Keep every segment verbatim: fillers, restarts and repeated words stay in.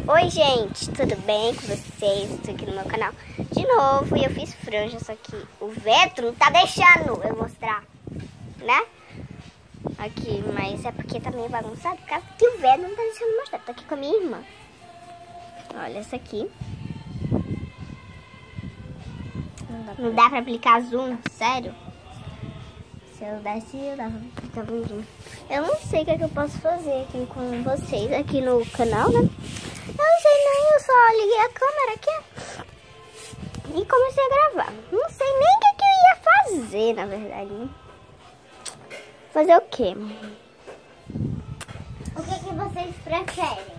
Oi gente, tudo bem com vocês? Estou aqui no meu canal de novo e eu fiz franja, só que o vento não tá deixando eu mostrar, né? Aqui, mas é porque tá meio bagunçado, por causa que o vento não tá deixando eu mostrar. Tô aqui com a minha irmã. Olha essa aqui. Não dá pra, não dá pra aplicar zoom, sério? Se eu desse, eu dava pra aplicar um zoom. Eu não sei o que, é que eu posso fazer aqui com vocês, aqui no canal, né? Eu não sei nem, eu só liguei a câmera aqui e comecei a gravar. Não sei nem o que, que eu ia fazer, na verdade, né? Fazer o quê? O que, que vocês preferem?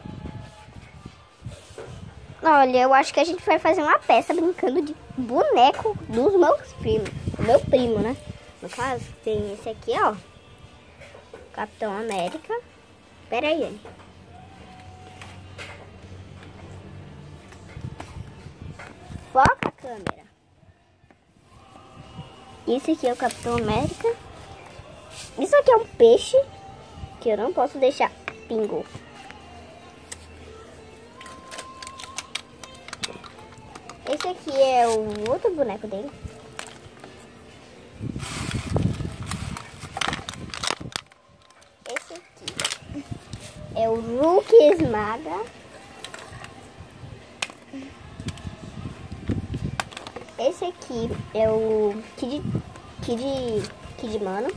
Olha, eu acho que a gente vai fazer uma peça brincando de boneco dos meus primos. O meu primo, né? No caso, tem esse aqui, ó. Capitão América. Pera aí, gente. Foca a câmera. Esse aqui é o Capitão América. Isso aqui é um peixe que eu não posso deixar pingo. Esse aqui é o outro boneco dele. Esse aqui é o Hulk esmaga. Esse aqui é o Kid, Kid, Kid Mano.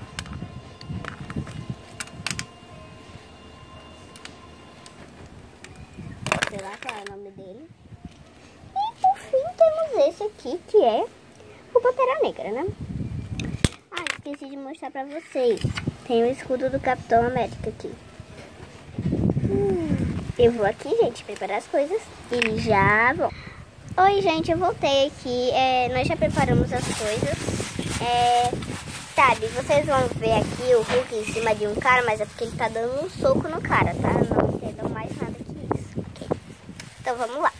Sei lá qual é o nome dele. E por fim temos esse aqui que é o Pantera Negra, né? Ah, esqueci de mostrar pra vocês. Tem o escudo do Capitão América aqui. Hum, eu vou aqui, gente, preparar as coisas e já vou. Oi, gente, eu voltei aqui. É, nós já preparamos as coisas. É, sabe, vocês vão ver aqui o Hulk em cima de um cara, mas é porque ele tá dando um soco no cara, tá? Não entendam mais nada que isso. Ok. Então vamos lá.